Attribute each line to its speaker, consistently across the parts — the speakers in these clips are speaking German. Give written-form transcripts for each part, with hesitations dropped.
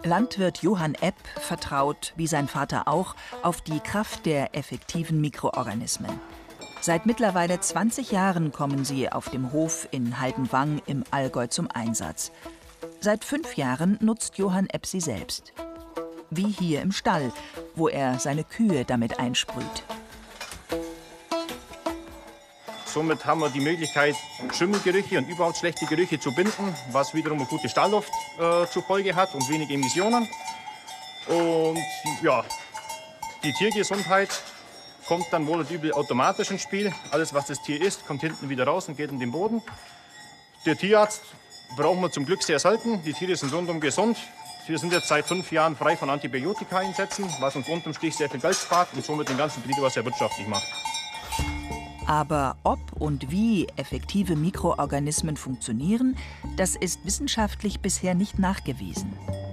Speaker 1: Landwirt Johann Epp vertraut, wie sein Vater auch, auf die Kraft der effektiven Mikroorganismen. Seit mittlerweile 20 Jahren kommen sie auf dem Hof in Haldenwang im Allgäu zum Einsatz. Seit 5 Jahren nutzt Johann Epp sie selbst. Wie hier im Stall, wo er seine Kühe damit einsprüht.
Speaker 2: Somit haben wir die Möglichkeit, Schimmelgerüche und überhaupt schlechte Gerüche zu binden, was wiederum eine gute Stallluft zur Folge hat und wenig Emissionen. Und ja, die Tiergesundheit kommt dann wohl und übel automatisch ins Spiel. Alles, was das Tier isst, kommt hinten wieder raus und geht in den Boden. Der Tierarzt brauchen wir zum Glück sehr selten. Die Tiere sind rundum gesund. Wir sind jetzt seit 5 Jahren frei von Antibiotika-Einsätzen, was uns unterm Strich sehr viel Geld spart und somit den ganzen Betrieb sehr wirtschaftlich macht.
Speaker 1: Aber ob und wie effektive Mikroorganismen funktionieren, das ist wissenschaftlich bisher nicht nachgewiesen.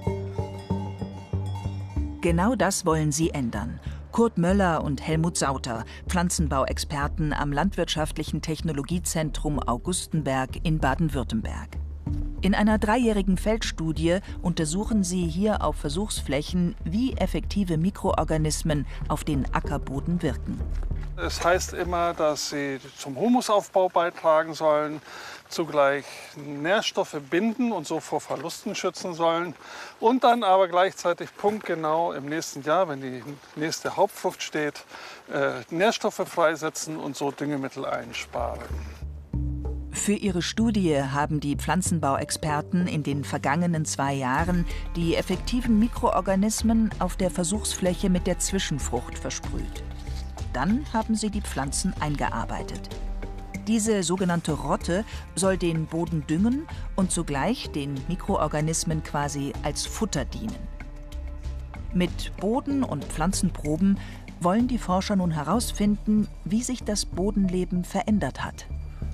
Speaker 1: Genau das wollen sie ändern. Kurt Möller und Helmut Sauter, Pflanzenbauexperten am Landwirtschaftlichen Technologiezentrum Augustenberg in Baden-Württemberg. In einer 3-jährigen Feldstudie untersuchen sie hier auf Versuchsflächen, wie effektive Mikroorganismen auf den Ackerboden wirken.
Speaker 3: Es heißt immer, dass sie zum Humusaufbau beitragen sollen, zugleich Nährstoffe binden und so vor Verlusten schützen sollen und dann aber gleichzeitig punktgenau im nächsten Jahr, wenn die nächste Hauptfrucht steht, Nährstoffe freisetzen und so Düngemittel einsparen.
Speaker 1: Für ihre Studie haben die Pflanzenbauexperten in den vergangenen 2 Jahren die effektiven Mikroorganismen auf der Versuchsfläche mit der Zwischenfrucht versprüht. Dann haben sie die Pflanzen eingearbeitet. Diese sogenannte Rotte soll den Boden düngen und zugleich den Mikroorganismen quasi als Futter dienen. Mit Boden- und Pflanzenproben wollen die Forscher nun herausfinden, wie sich das Bodenleben verändert hat.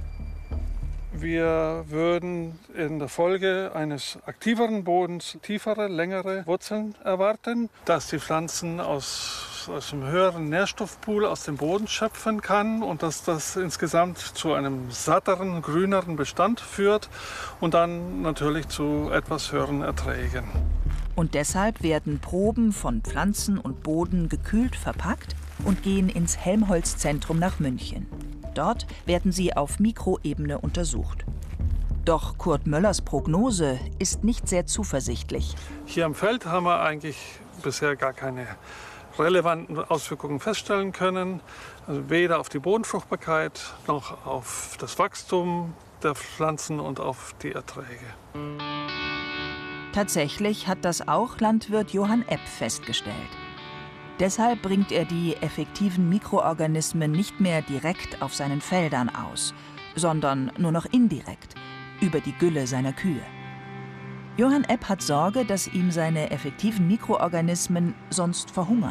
Speaker 3: Wir würden in der Folge eines aktiveren Bodens tiefere, längere Wurzeln erwarten, dass die Pflanzen aus einem höheren Nährstoffpool aus dem Boden schöpfen kann und dass das insgesamt zu einem satteren, grüneren Bestand führt und dann natürlich zu etwas höheren Erträgen.
Speaker 1: Und deshalb werden Proben von Pflanzen und Boden gekühlt verpackt und gehen ins Helmholtz-Zentrum nach München. Dort werden sie auf Mikroebene untersucht. Doch Kurt Möllers Prognose ist nicht sehr zuversichtlich.
Speaker 3: Hier am Feld haben wir eigentlich bisher gar keine relevanten Auswirkungen feststellen können. Also weder auf die Bodenfruchtbarkeit noch auf das Wachstum der Pflanzen und auf die Erträge.
Speaker 1: Tatsächlich hat das auch Landwirt Johann Epp festgestellt. Deshalb bringt er die effektiven Mikroorganismen nicht mehr direkt auf seinen Feldern aus, sondern nur noch indirekt, über die Gülle seiner Kühe. Johann Epp hat Sorge, dass ihm seine effektiven Mikroorganismen sonst verhungern.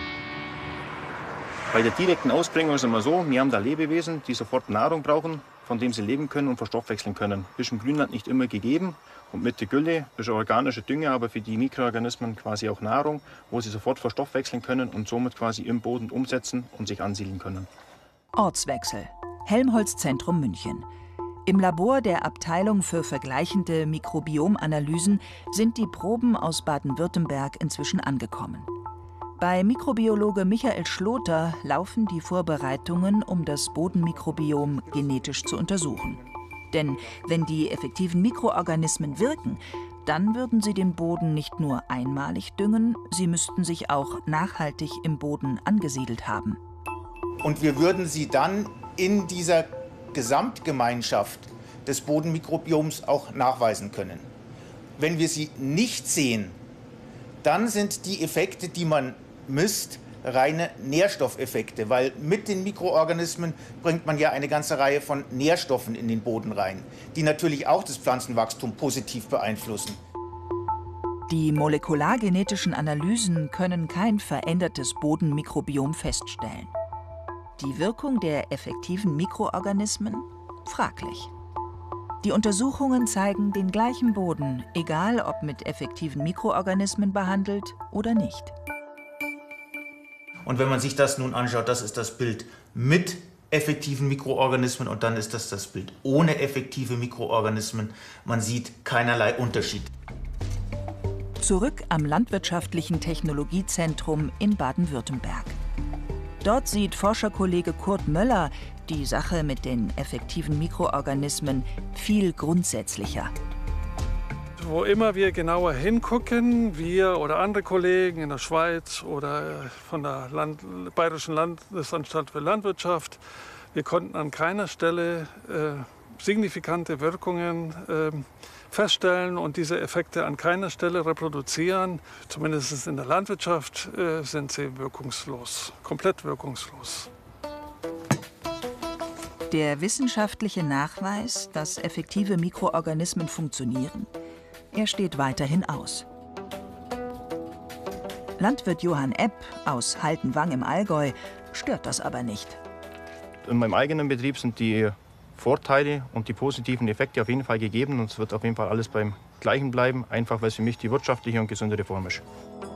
Speaker 2: Bei der direkten Ausbringung ist es immer so, wir haben da Lebewesen, die sofort Nahrung brauchen, von dem sie leben können und verstoffwechseln können. Ist im Grünland nicht immer gegeben. Und mit der Gülle ist organische Dünger, aber für die Mikroorganismen quasi auch Nahrung, wo sie sofort verstoffwechseln können und somit quasi im Boden umsetzen und sich ansiedeln können.
Speaker 1: Ortswechsel. Helmholtz-Zentrum München. Im Labor der Abteilung für vergleichende Mikrobiomanalysen sind die Proben aus Baden-Württemberg inzwischen angekommen. Bei Mikrobiologe Michael Schloter laufen die Vorbereitungen, um das Bodenmikrobiom genetisch zu untersuchen. Denn wenn die effektiven Mikroorganismen wirken, dann würden sie den Boden nicht nur einmalig düngen, sie müssten sich auch nachhaltig im Boden angesiedelt haben.
Speaker 4: Und wir würden sie dann in dieser Gesamtgemeinschaft des Bodenmikrobioms auch nachweisen können. Wenn wir sie nicht sehen, dann sind die Effekte, die man misst, reine Nährstoffeffekte, weil mit den Mikroorganismen bringt man ja eine ganze Reihe von Nährstoffen in den Boden rein, die natürlich auch das Pflanzenwachstum positiv beeinflussen.
Speaker 1: Die molekulargenetischen Analysen können kein verändertes Bodenmikrobiom feststellen. Die Wirkung der effektiven Mikroorganismen? Fraglich. Die Untersuchungen zeigen den gleichen Boden, egal ob mit effektiven Mikroorganismen behandelt oder nicht.
Speaker 4: Und wenn man sich das nun anschaut, das ist das Bild mit effektiven Mikroorganismen und dann ist das Bild ohne effektive Mikroorganismen. Man sieht keinerlei Unterschied.
Speaker 1: Zurück am Landwirtschaftlichen Technologiezentrum in Baden-Württemberg. Dort sieht Forscherkollege Kurt Möller die Sache mit den effektiven Mikroorganismen viel grundsätzlicher.
Speaker 3: Wo immer wir genauer hingucken, wir oder andere Kollegen in der Schweiz oder von der Bayerischen Landesanstalt für Landwirtschaft, wir konnten an keiner Stelle signifikante Wirkungen feststellen und diese Effekte an keiner Stelle reproduzieren. Zumindest in der Landwirtschaft sind sie wirkungslos, komplett wirkungslos.
Speaker 1: Der wissenschaftliche Nachweis, dass effektive Mikroorganismen funktionieren, er steht weiterhin aus. Landwirt Johann Epp aus Haltenwang im Allgäu stört das aber nicht.
Speaker 2: In meinem eigenen Betrieb sind die Vorteile und die positiven Effekte auf jeden Fall gegeben und es wird auf jeden Fall alles beim Gleichen bleiben, einfach weil es für mich die wirtschaftliche und gesündere Form ist.